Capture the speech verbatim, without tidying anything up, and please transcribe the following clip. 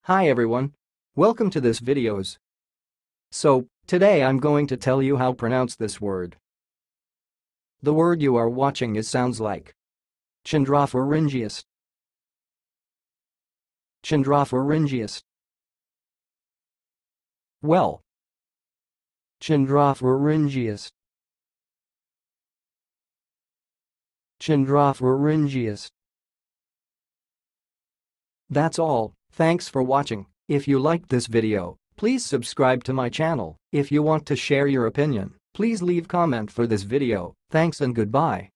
Hi everyone. Welcome to this videos. So, today I'm going to tell you how pronounce this word. The word you are watching is sounds like Chondropharyngeus. Chondropharyngeus. Well. Chondropharyngeus. Chondropharyngeus. That's all. Thanks for watching. If you liked this video, please subscribe to my channel. If you want to share your opinion, please leave comment for this video. Thanks and goodbye.